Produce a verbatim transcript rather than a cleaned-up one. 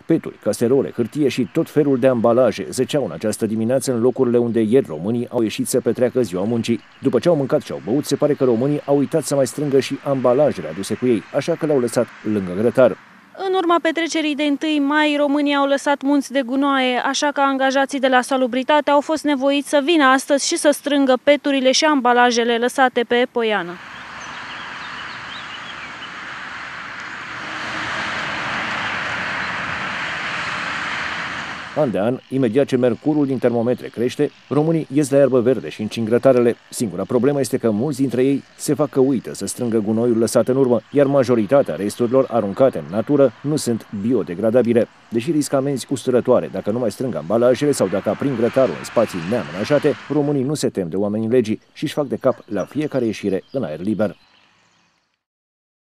Peturi, caserole, hârtie și tot felul de ambalaje zăceau în această dimineață în locurile unde ieri românii au ieșit să petreacă ziua muncii. După ce au mâncat și au băut, se pare că românii au uitat să mai strângă și ambalajele aduse cu ei, așa că le-au lăsat lângă grătar. În urma petrecerii de întâi mai, românii au lăsat munți de gunoaie, așa că angajații de la Salubritate au fost nevoiți să vină astăzi și să strângă peturile și ambalajele lăsate pe poiană. An de an, imediat ce mercurul din termometre crește, românii ies la iarbă verde și încing grătarele. Singura problemă este că mulți dintre ei se fac că uită să strângă gunoiul lăsat în urmă, iar majoritatea resturilor aruncate în natură nu sunt biodegradabile. Deși riscă amenzi usturătoare dacă nu mai strâng ambalajele sau dacă aprind grătarul în spații neamenajate, românii nu se tem de oamenii legii și își fac de cap la fiecare ieșire în aer liber.